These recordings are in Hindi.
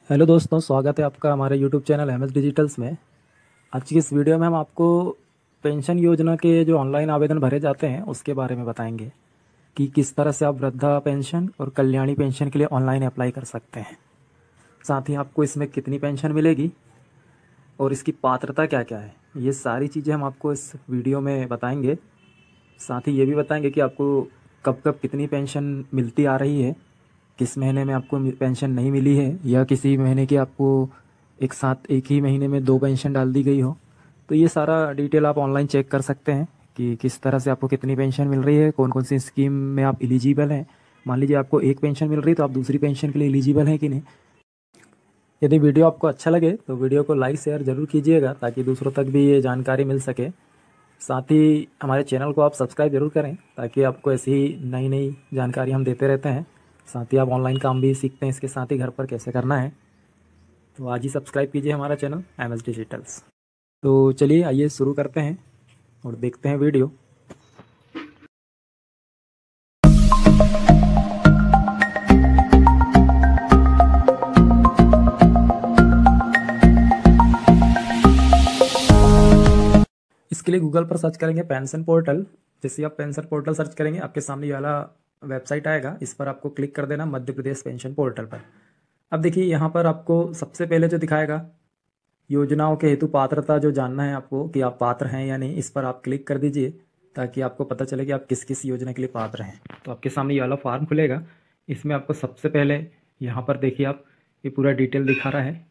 हेलो दोस्तों, स्वागत है आपका हमारे YouTube channel M S digitals में। आज की इस वीडियो में हम आपको पेंशन योजना के जो ऑनलाइन आवेदन भरे जाते हैं उसके बारे में बताएंगे कि किस तरह से आप वृद्धा पेंशन और कल्याणी पेंशन के लिए ऑनलाइन अप्लाई कर सकते हैं। साथ ही आपको इसमें कितनी पेंशन मिलेगी और इसकी पात्रता क्या क्या है, ये सारी चीज़ें हम आपको इस वीडियो में बताएंगे। साथ ही ये भी बताएंगे कि आपको कब कब कितनी पेंशन मिलती आ रही है, किस महीने में आपको पेंशन नहीं मिली है, या किसी महीने की आपको एक साथ एक ही महीने में दो पेंशन डाल दी गई हो। तो ये सारा डिटेल आप ऑनलाइन चेक कर सकते हैं कि किस तरह से आपको कितनी पेंशन मिल रही है, कौन कौन सी स्कीम में आप एलिजिबल हैं। मान लीजिए आपको एक पेंशन मिल रही है तो आप दूसरी पेंशन के लिए एलिजिबल हैं कि नहीं। यदि वीडियो आपको अच्छा लगे तो वीडियो को लाइक शेयर ज़रूर कीजिएगा ताकि दूसरों तक भी ये जानकारी मिल सके। साथ ही हमारे चैनल को आप सब्सक्राइब जरूर करें ताकि आपको ऐसी ही नई नई जानकारी हम देते रहते हैं। साथ ही आप ऑनलाइन काम भी सीखते हैं इसके साथ ही घर पर कैसे करना है। तो आज ही सब्सक्राइब कीजिए हमारा चैनल एम एस डिजिटल्स। तो चलिए आइए शुरू करते हैं और देखते हैं वीडियो। इसके लिए गूगल पर सर्च करेंगे पेंशन पोर्टल। जैसे आप पेंशन पोर्टल सर्च करेंगे आपके सामने ये वाला वेबसाइट आएगा, इस पर आपको क्लिक कर देना, मध्य प्रदेश पेंशन पोर्टल पर। अब देखिए यहाँ पर आपको सबसे पहले जो दिखाएगा योजनाओं के हेतु पात्रता, जो जानना है आपको कि आप पात्र हैं या नहीं, इस पर आप क्लिक कर दीजिए ताकि आपको पता चले कि आप किस किस योजना के लिए पात्र हैं। तो आपके सामने ये वाला फॉर्म खुलेगा, इसमें आपको सबसे पहले यहाँ पर देखिए आप ये पूरा डिटेल दिखा रहा है,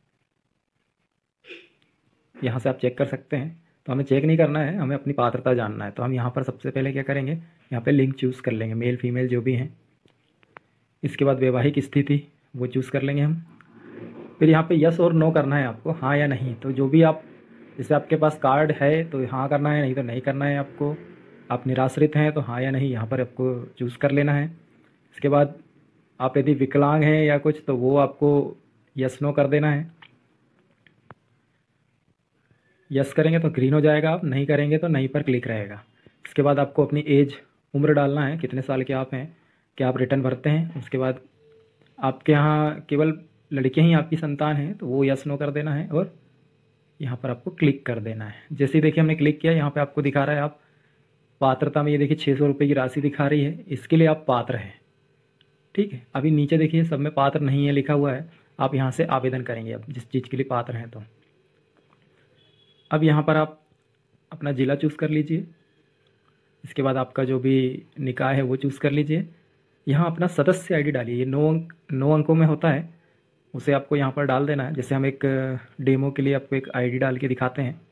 यहाँ से आप चेक कर सकते हैं। तो हमें चेक नहीं करना है, हमें अपनी पात्रता जानना है। तो हम यहाँ पर सबसे पहले क्या करेंगे, यहाँ पे लिंक चूज़ कर लेंगे, मेल फीमेल जो भी हैं। इसके बाद वैवाहिक स्थिति वो चूज़ कर लेंगे हम। फिर यहाँ पे यस और नो करना है आपको, हाँ या नहीं। तो जो भी आप, जैसे आपके पास कार्ड है तो हाँ करना है, नहीं तो नहीं करना है आपको। आप निराश्रित हैं तो हाँ या नहीं यहाँ पर आपको चूज़ कर लेना है। इसके बाद आप यदि विकलांग हैं या कुछ तो वो आपको यस नो कर देना है। यस करेंगे तो ग्रीन हो जाएगा, आप नहीं करेंगे तो नहीं पर क्लिक रहेगा। इसके बाद आपको अपनी एज, उम्र डालना है, कितने साल के आप हैं, क्या आप रिटर्न भरते हैं। उसके बाद आपके यहाँ केवल लड़कियाँ ही आपकी संतान हैं तो वो यस नो कर देना है और यहाँ पर आपको क्लिक कर देना है। जैसे ही देखिए हमने क्लिक किया, यहाँ पे आपको दिखा रहा है आप पात्रता में, ये देखिए 600 रुपये की राशि दिखा रही है, इसके लिए आप पात्र हैं। ठीक है, अभी नीचे देखिए सब में पात्र नहीं है लिखा हुआ है, आप यहाँ से आवेदन करेंगे अब जिस चीज़ के लिए पात्र हैं। तो अब यहाँ पर आप अपना ज़िला चूज़ कर लीजिए। इसके बाद आपका जो भी निकाय है वो चूज़ कर लीजिए। यहाँ अपना सदस्य आईडी डालिए, ये 9 अंकों में होता है, उसे आपको यहाँ पर डाल देना है। जैसे हम एक डेमो के लिए आपको एक आईडी डाल के दिखाते हैं।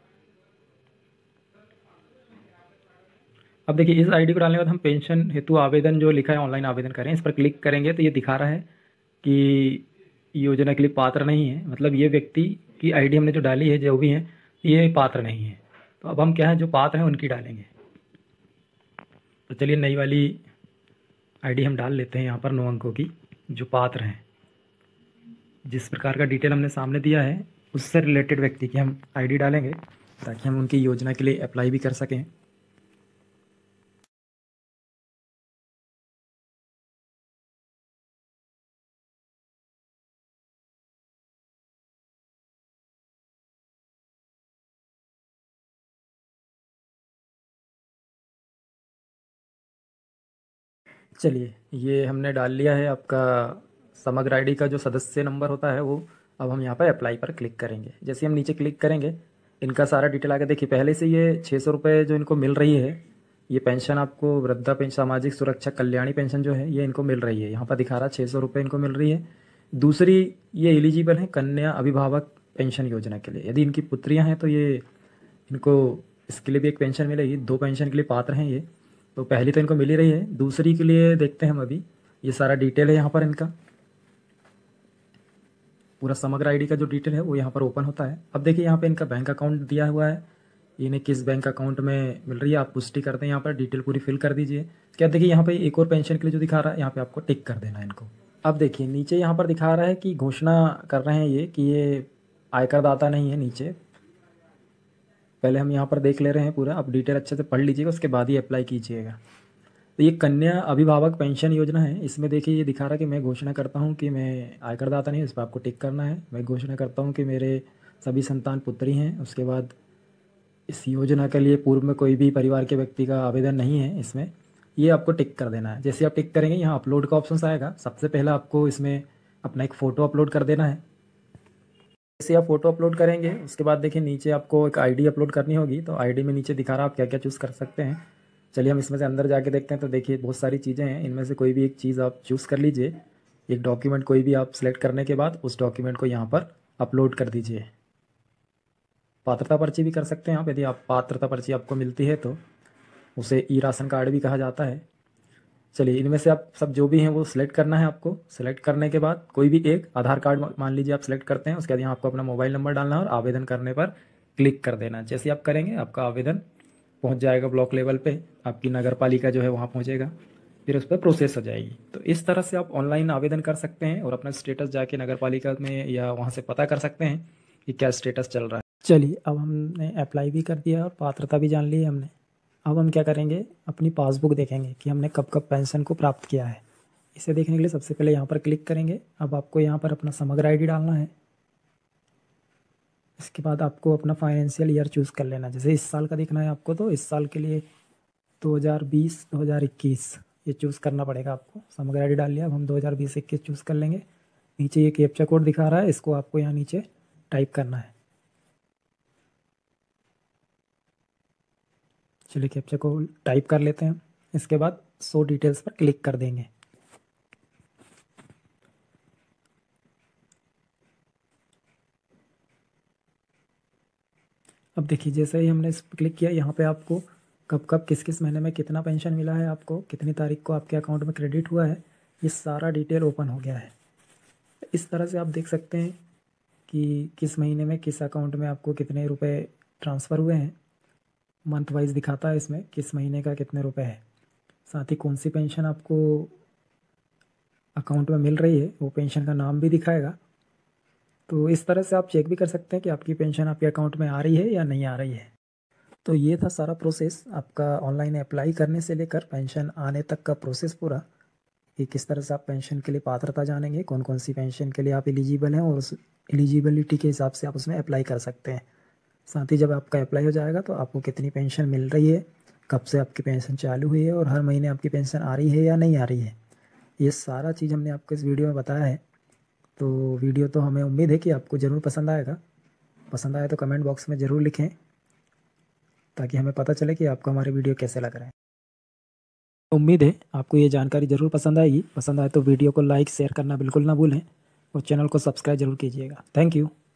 अब देखिए इस आईडी को डालने के बाद हम पेंशन हेतु आवेदन जो लिखा है ऑनलाइन आवेदन करें, इस पर क्लिक करेंगे तो ये दिखा रहा है कि योजना के लिए पात्र नहीं है, मतलब ये व्यक्ति की आईडी हमने जो डाली है जो भी है ये पात्र नहीं है। तो अब हम क्या है, जो पात्र हैं उनकी डालेंगे। तो चलिए नई वाली आईडी हम डाल लेते हैं यहाँ पर 9 अंकों की, जो पात्र हैं। जिस प्रकार का डिटेल हमने सामने दिया है उससे रिलेटेड व्यक्ति की हम आईडी डालेंगे ताकि हम उनकी योजना के लिए अप्लाई भी कर सकें। चलिए ये हमने डाल लिया है आपका समग्र आईडी का जो सदस्य नंबर होता है वो। अब हम यहाँ पर अप्लाई पर क्लिक करेंगे। जैसे हम नीचे क्लिक करेंगे इनका सारा डिटेल आगे देखिए, पहले से ये 600 रुपये जो इनको मिल रही है, ये पेंशन आपको वृद्धा पेंशन, सामाजिक सुरक्षा कल्याणी पेंशन जो है ये इनको मिल रही है। यहाँ पर दिखा रहा है 600 रुपये इनको मिल रही है। दूसरी, ये एलिजिबल है कन्या अभिभावक पेंशन योजना के लिए। यदि इनकी पुत्रियाँ हैं तो ये इनको इसके लिए भी एक पेंशन मिलेगी, 2 पेंशन के लिए पात्र हैं ये। तो पहली तो इनको मिल ही रही है, दूसरी के लिए देखते हैं हम अभी। ये सारा डिटेल है यहाँ पर इनका, पूरा समग्र आईडी का जो डिटेल है वो यहाँ पर ओपन होता है। अब देखिए यहाँ पे इनका बैंक अकाउंट दिया हुआ है, इन्हें किस बैंक अकाउंट में मिल रही है आप पुष्टि करते हैं, यहाँ पर डिटेल पूरी फिल कर दीजिए। क्या देखिए यहाँ पे एक और पेंशन के लिए जो दिखा रहा है यहाँ पे आपको टिक कर देना है इनको। अब देखिए नीचे यहाँ पर दिखा रहा है कि घोषणा कर रहे हैं ये कि ये आयकर दाता नहीं है। नीचे पहले हम यहाँ पर देख ले रहे हैं पूरा, अब डिटेल अच्छे से पढ़ लीजिएगा उसके बाद ही अप्लाई कीजिएगा। तो ये कन्या अभिभावक पेंशन योजना है। इसमें देखिए ये दिखा रहा है कि मैं घोषणा करता हूँ कि मैं आयकरदाता नहीं हूँ, इस पर आपको टिक करना है। मैं घोषणा करता हूँ कि मेरे सभी संतान पुत्री हैं। उसके बाद इस योजना के लिए पूर्व में कोई भी परिवार के व्यक्ति का आवेदन नहीं है इसमें, ये आपको टिक कर देना है। जैसे आप टिक करेंगे यहाँ अपलोड का ऑप्शन आएगा। सबसे पहले आपको इसमें अपना एक फ़ोटो अपलोड कर देना है। जैसे आप फ़ोटो अपलोड करेंगे उसके बाद देखिए नीचे आपको एक आईडी अपलोड करनी होगी। तो आईडी में नीचे दिखा रहा है आप क्या क्या चूज़ कर सकते हैं। चलिए हम इसमें से अंदर जाके देखते हैं। तो देखिए बहुत सारी चीज़ें हैं, इनमें से कोई भी एक चीज़ आप चूज़ कर लीजिए। एक डॉक्यूमेंट कोई भी आप सिलेक्ट करने के बाद उस डॉक्यूमेंट को यहाँ पर अपलोड कर दीजिए। पात्रता पर्ची भी कर सकते हैं आप, यदि आप पात्रता पर्ची आपको मिलती है तो उसे ई राशन कार्ड भी कहा जाता है। चलिए इनमें से आप सब जो भी हैं वो सिलेक्ट करना है आपको। सिलेक्ट करने के बाद कोई भी एक आधार कार्ड मान लीजिए आप सिलेक्ट करते हैं। उसके बाद यहाँ आपको अपना मोबाइल नंबर डालना है और आवेदन करने पर क्लिक कर देना। जैसे आप करेंगे आपका आवेदन पहुँच जाएगा ब्लॉक लेवल पे, आपकी नगर पालिका जो है वहाँ पहुँचेगा, फिर उस पर प्रोसेस हो जाएगी। तो इस तरह से आप ऑनलाइन आवेदन कर सकते हैं और अपना स्टेटस जाके नगर पालिका में या वहाँ से पता कर सकते हैं कि क्या स्टेटस चल रहा है। चलिए अब हमने अप्लाई भी कर दिया और पात्रता भी जान ली है हमने। अब हम क्या करेंगे, अपनी पासबुक देखेंगे कि हमने कब कब पेंशन को प्राप्त किया है। इसे देखने के लिए सबसे पहले यहाँ पर क्लिक करेंगे। अब आपको यहाँ पर अपना समग्र आईडी डालना है। इसके बाद आपको अपना फाइनेंशियल ईयर चूज़ कर लेना। जैसे इस साल का देखना है आपको, तो इस साल के लिए 2020 2021 ये चूज़ करना पड़ेगा आपको। समग्र आईडी डाल लिया। अब हम 2020-21 चूज़ कर लेंगे। नीचे ये कैप्चा कोड दिखा रहा है, इसको आपको यहाँ नीचे टाइप करना है। चलिए कैप्चा को टाइप कर लेते हैं। इसके बाद शो डिटेल्स पर क्लिक कर देंगे। अब देखिए जैसे ही हमने इस पर क्लिक किया, यहाँ पे आपको कब कब किस किस महीने में कितना पेंशन मिला है, आपको कितनी तारीख को आपके अकाउंट में क्रेडिट हुआ है, ये सारा डिटेल ओपन हो गया है। इस तरह से आप देख सकते हैं कि किस महीने में किस अकाउंट में आपको कितने रुपए ट्रांसफ़र हुए हैं। मंथ वाइज दिखाता है इसमें किस महीने का कितने रुपए है। साथ ही कौन सी पेंशन आपको अकाउंट में मिल रही है वो पेंशन का नाम भी दिखाएगा। तो इस तरह से आप चेक भी कर सकते हैं कि आपकी पेंशन आपके अकाउंट में आ रही है या नहीं आ रही है। तो ये था सारा प्रोसेस आपका ऑनलाइन अप्लाई करने से लेकर पेंशन आने तक का प्रोसेस पूरा, कि किस तरह से आप पेंशन के लिए पात्रता जानेंगे, कौन कौन सी पेंशन के लिए आप एलिजिबल हैं और उस एलिजिबिलिटी के हिसाब से आप उसमें अप्लाई कर सकते हैं। साथ ही जब आपका अप्लाई हो जाएगा तो आपको कितनी पेंशन मिल रही है, कब से आपकी पेंशन चालू हुई है और हर महीने आपकी पेंशन आ रही है या नहीं आ रही है, ये सारा चीज़ हमने आपको इस वीडियो में बताया है। तो वीडियो तो हमें उम्मीद है कि आपको ज़रूर पसंद आएगा। पसंद आए तो कमेंट बॉक्स में ज़रूर लिखें ताकि हमें पता चले कि आपको हमारे वीडियो कैसे लग रहे हैं। उम्मीद है आपको ये जानकारी ज़रूर पसंद आएगी। पसंद आए तो वीडियो को लाइक शेयर करना बिल्कुल ना भूलें और चैनल को सब्सक्राइब जरूर कीजिएगा। Thank you.